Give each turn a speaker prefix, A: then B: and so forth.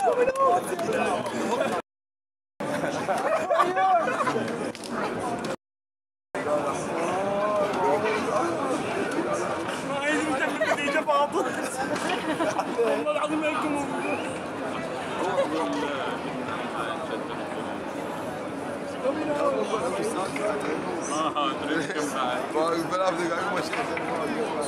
A: ما عايز تعمل نتيجة فاضل والله العظيم لكم
B: اه تريد كم بعد؟